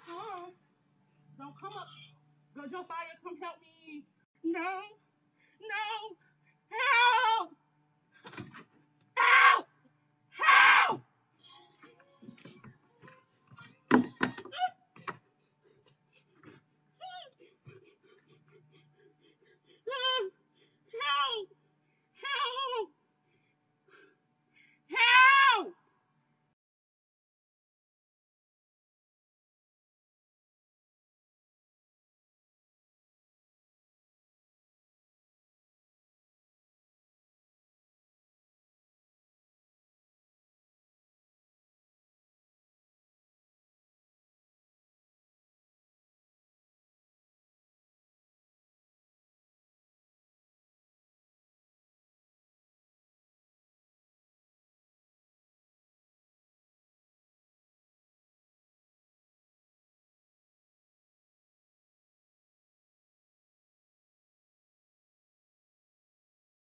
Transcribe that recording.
come. Don't come up. Go, Josiah, come help me. No, no, help!